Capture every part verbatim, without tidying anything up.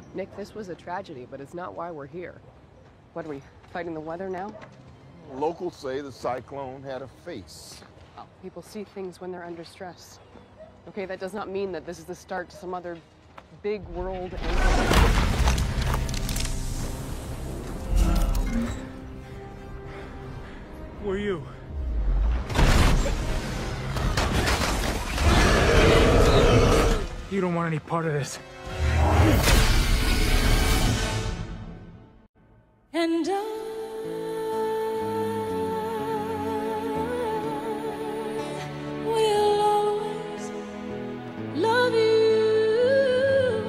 Nick, this was a tragedy, but it's not why we're here. What are we, fighting the weather now? Locals say the cyclone had a face. Oh, people see things when they're under stress. Okay, that does not mean that this is the start to some other big world ending. Who are you? You don't want any part of this. And I will always love you.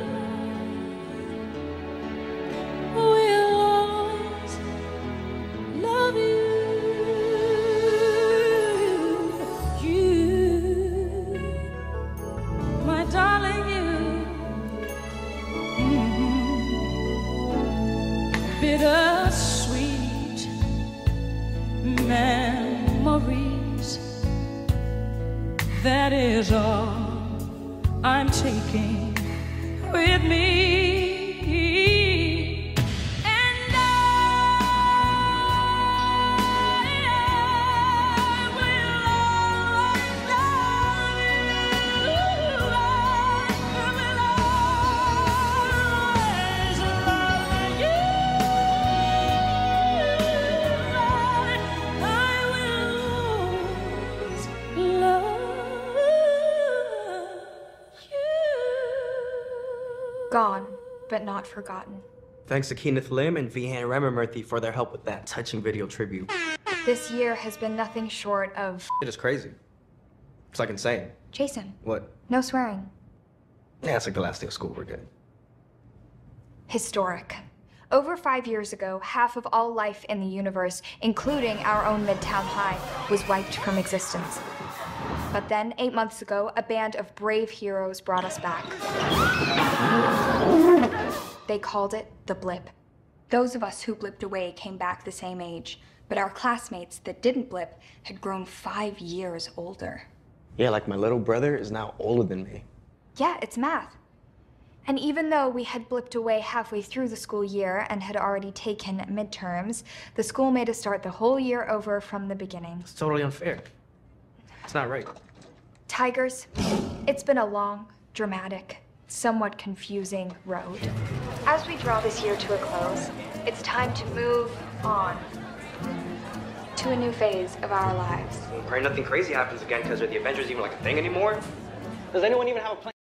Will always love you. You, my darling, you. Mm-hmm. Bittersweet memories. That is all I'm taking with me. And I will always love you. I will always love you. I will always love you. Gone, but not forgotten. Thanks to Kenneth Lim and Vihan Ramamurthy for their help with that touching video tribute. This year has been nothing short of... It is crazy. It's like insane. Jason, What? no swearing. Yeah, it's like the last day of school. We're good. Historic. Over five years ago, half of all life in the universe, including our own Midtown High, was wiped from existence. But then, eight months ago, a band of brave heroes brought us back. They called it the blip. Those of us who blipped away came back the same age, but our classmates that didn't blip had grown five years older. Yeah, like my little brother is now older than me. Yeah, it's math. And even though we had blipped away halfway through the school year and had already taken midterms, the school made us start the whole year over from the beginning. It's totally unfair. It's not right. Tigers, it's been a long, dramatic, somewhat confusing road. As we draw this year to a close, it's time to move on to a new phase of our lives. Pray nothing crazy happens again, because are the Avengers even like a thing anymore? Does anyone even have a plan?